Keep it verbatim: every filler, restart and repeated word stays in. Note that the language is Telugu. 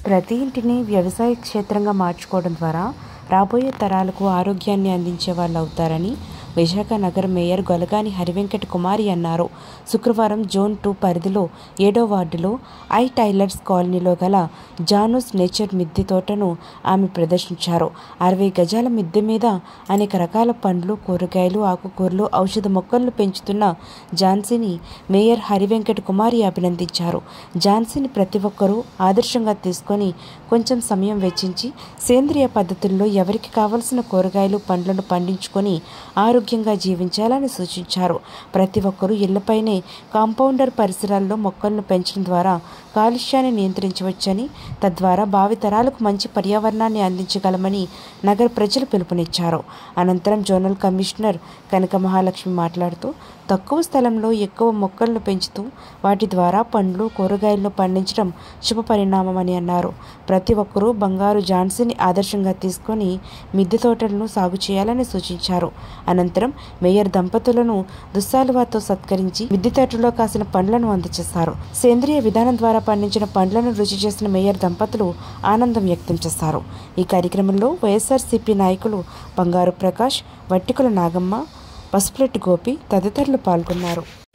ప్రతి ఇంటిని వ్యవసాయ క్షేత్రంగా మార్చుకోవడం ద్వారా రాబోయే తరాలకు ఆరోగ్యాన్ని అందించే వాళ్ళు అవుతారని విశాఖ నగర మేయర్ గొలగాని హరివెంకట కుమారి అన్నారు. శుక్రవారం జోన్ టూ పరిధిలో ఏడో వార్డులో ఐ టైలర్స్ కాలనీలో గల జానూస్ నేచర్ మిద్దె తోటను ఆమె ప్రదర్శించారు. అరవై గజాల మిద్దె మీద అనేక రకాల పండ్లు, కూరగాయలు, ఆకుకూరలు, ఔషధ మొక్కలను పెంచుతున్న ఝాన్సీని మేయర్ హరివెంకట కుమారి అభినందించారు. ఝాన్సీని ప్రతి ఒక్కరూ ఆదర్శంగా తీసుకొని కొంచెం సమయం వెచ్చించి సేంద్రియ పద్ధతుల్లో ఎవరికి కావలసిన కూరగాయలు, పండ్లను పండించుకొని ఆరోగ్యంగా జీవించాలని సూచించారు. ప్రతి ఒక్కరూ ఇళ్లపైనే కాంపౌండర్ పరిసరాల్లో మొక్కలను పెంచడం ద్వారా కాలుష్యాన్ని నియంత్రించవచ్చని, తద్వారా భావితరాలకు మంచి పర్యావరణాన్ని అందించగలమని నగర ప్రజలు పిలుపునిచ్చారు. అనంతరం జోనల్ కమిషనర్ కనక మహాలక్ష్మి మాట్లాడుతూ, తక్కువ స్థలంలో ఎక్కువ మొక్కలను పెంచుతూ వాటి ద్వారా పండ్లు, కూరగాయలను పండించడం శుభ పరిణామమని అన్నారు. ప్రతి ఒక్కరూ బంగారు ఝాన్సీని ఆదర్శంగా తీసుకొని మిద్దె తోటలను సాగు చేయాలని సూచించారు. అనంతరం మేయర్ దంపతులను దుస్సాలువాతో సత్కరించి మిద్దె తోటలో కాసిన పండ్లను అందజేశారు. సేంద్రియ విధానం ద్వారా పండించిన పండ్లను రుచి చేసిన మేయర్ దంపతులు ఆనందం వ్యక్తం చేశారు. ఈ కార్యక్రమంలో వైఎస్ఆర్సీపీ నాయకులు బంగారు ప్రకాష్, వట్టికుల నాగమ్మ, పసుపులెట్టి గోపి తదితరులు పాల్గొన్నారు.